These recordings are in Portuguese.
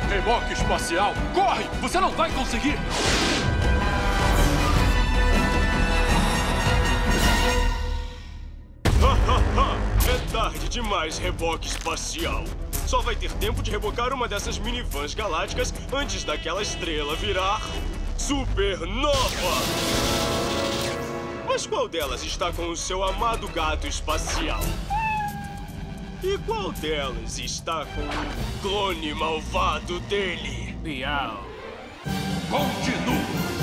Reboque espacial! Corre! Você não vai conseguir! É tarde demais, reboque espacial. Só vai ter tempo de rebocar uma dessas minivans galácticas antes daquela estrela virar supernova. Mas qual delas está com o seu amado gato espacial? E qual delas está com o clone malvado dele? Bial. Continua!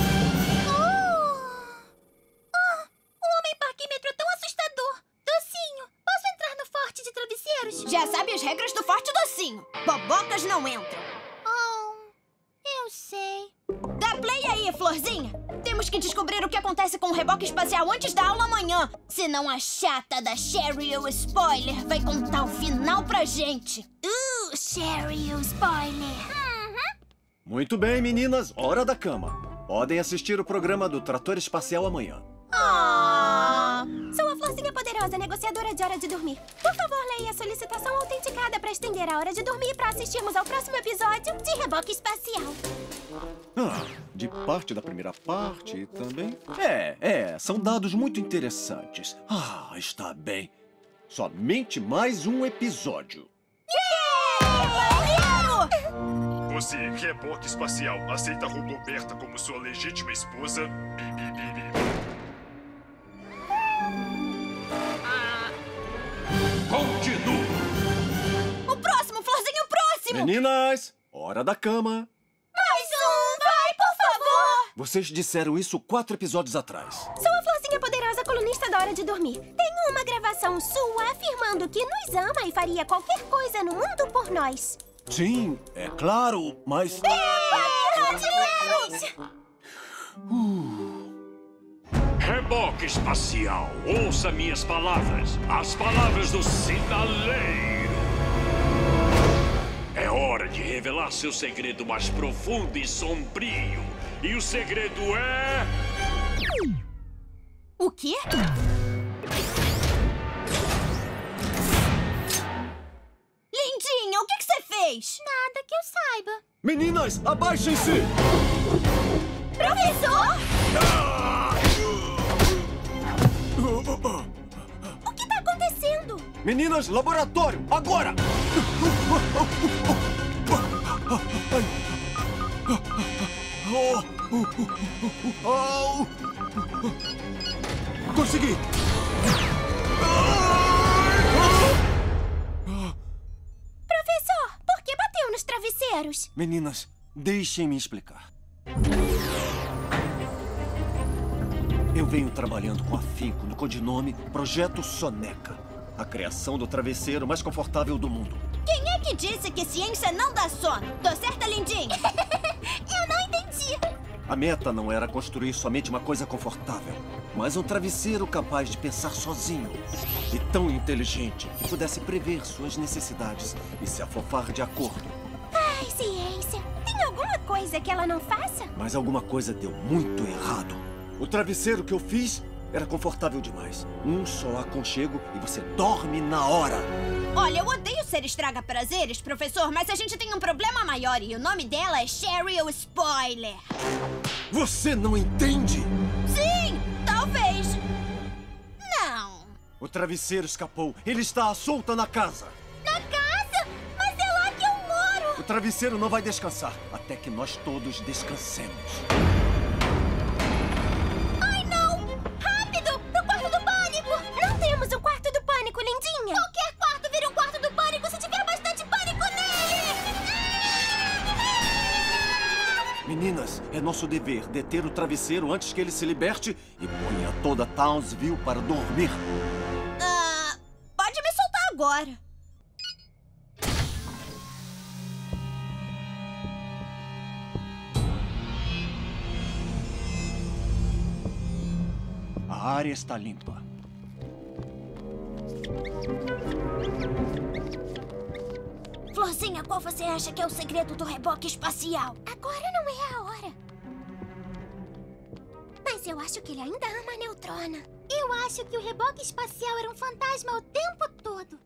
O homem parquímetro é tão assustador. Docinho, posso entrar no forte de travesseiros? Já sabe as regras do Forte Docinho. Bobocas não entram. Eu sei. Dá play aí, Florzinha. Temos que descobrir o que acontece com o reboque espacial antes da aula amanhã. Senão a chata da Sherry o Spoiler vai contar o final pra gente. Sherry o Spoiler. Muito bem, meninas. Hora da cama. Podem assistir o programa do Trator Espacial amanhã. Sou a Florzinha Poderosa, negociadora de hora de dormir. Por favor, leia a solicitação autenticada para estender a hora de dormir para assistirmos ao próximo episódio de Reboque Espacial. De parte da primeira parte também? São dados muito interessantes. Está bem. Somente mais um episódio. Você, reboque espacial, aceita Roboberta como sua legítima esposa? Continua! O próximo, Florzinha, o próximo! Meninas, hora da cama. Mais um, vai, por favor! Vocês disseram isso 4 episódios atrás. Sou a Florzinha Poderosa, colunista da hora de dormir. Tenho uma gravação sua afirmando que nos ama e faria qualquer coisa no mundo por nós. Sim, é claro, mas... Reboque espacial, ouça minhas palavras. As palavras do sinaleiro. É hora de revelar seu segredo mais profundo e sombrio. E o segredo é... O quê? Lindinha, o que você fez? Nada que eu saiba. Meninas, abaixem-se! Professor! O que está acontecendo? Meninas, laboratório, agora! Consegui! Professor, por que bateu nos travesseiros? Meninas, deixem-me explicar. Eu venho trabalhando com afinco no codinome Projeto Soneca, a criação do travesseiro mais confortável do mundo. Quem é que disse que ciência não dá sono? Tô certa, Lindinha? Eu não entendi. A meta não era construir somente uma coisa confortável, mas um travesseiro capaz de pensar sozinho e tão inteligente que pudesse prever suas necessidades e se afofar de acordo. Ai, ciência. Tem alguma coisa que ela não faça? Mas alguma coisa deu muito errado. O travesseiro que eu fiz era confortável demais. Um só aconchego e você dorme na hora. Olha, eu odeio ser estraga-prazeres, professor, mas a gente tem um problema maior e o nome dela é Sherry o Spoiler. Você não entende? Sim, talvez. Não. O travesseiro escapou. Ele está à solta na casa. Na casa? Mas é lá que eu moro. O travesseiro não vai descansar até que nós todos descansemos. Lindinha! Qualquer quarto vira um quarto do pânico se tiver bastante pânico nele! Meninas, é nosso dever deter o travesseiro antes que ele se liberte e ponha toda Townsville para dormir. Pode me soltar agora. A área está limpa. Florzinha, qual você acha que é o segredo do reboque espacial? Agora não é a hora. Mas eu acho que ele ainda ama a neutrona. Eu acho que o reboque espacial era um fantasma o tempo todo.